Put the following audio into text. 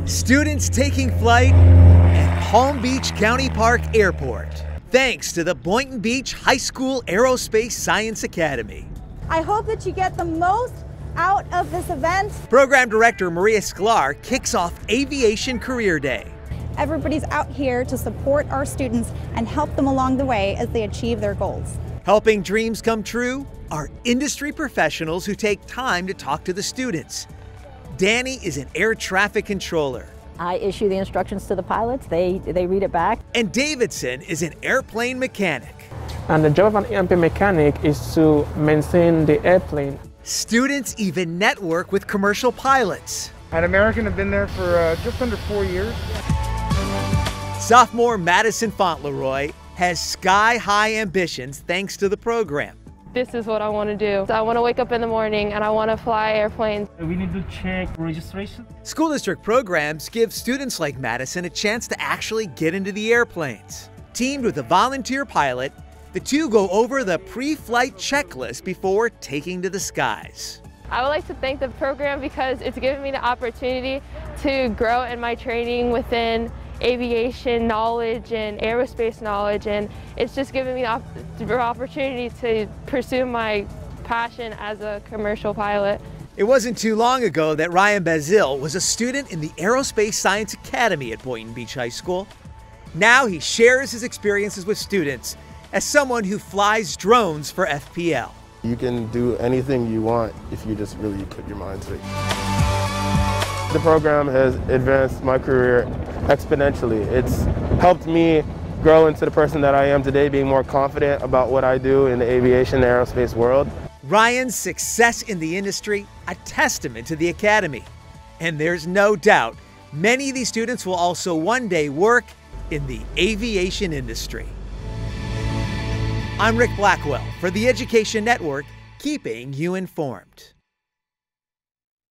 Students taking flight at Palm Beach County Park Airport, thanks to the Boynton Beach High School Aerospace Science Academy. I hope that you get the most out of this event. Program Director Maria Sklar kicks off Aviation Career Day. Everybody's out here to support our students and help them along the way as they achieve their goals. Helping dreams come true are industry professionals who take time to talk to the students. Danny is an air traffic controller. I issue the instructions to the pilots, they read it back. And Davidson is an airplane mechanic. And the job of an airplane mechanic is to maintain the airplane. Students even network with commercial pilots. At American, have been there for just under 4 years. Sophomore Madison Fauntleroy has sky-high ambitions thanks to the program. This is what I want to do. I want to wake up in the morning and I want to fly airplanes. We need to check registration. School district programs give students like Madison a chance to actually get into the airplanes. Teamed with a volunteer pilot, the two go over the pre-flight checklist before taking to the skies. I would like to thank the program because it's given me the opportunity to grow in my training within aviation knowledge and aerospace knowledge, and it's just given me the opportunity to pursue my passion as a commercial pilot. It wasn't too long ago that Ryan Bazil was a student in the Aerospace Science Academy at Boynton Beach High School. Now he shares his experiences with students as someone who flies drones for FPL. You can do anything you want if you just really put your mind to it. The program has advanced my career exponentially. It's helped me grow into the person that I am today, being more confident about what I do in the aviation and aerospace world. Ryan's success in the industry, a testament to the Academy. And there's no doubt many of these students will also one day work in the aviation industry. I'm Rick Blackwell for the Education Network, keeping you informed.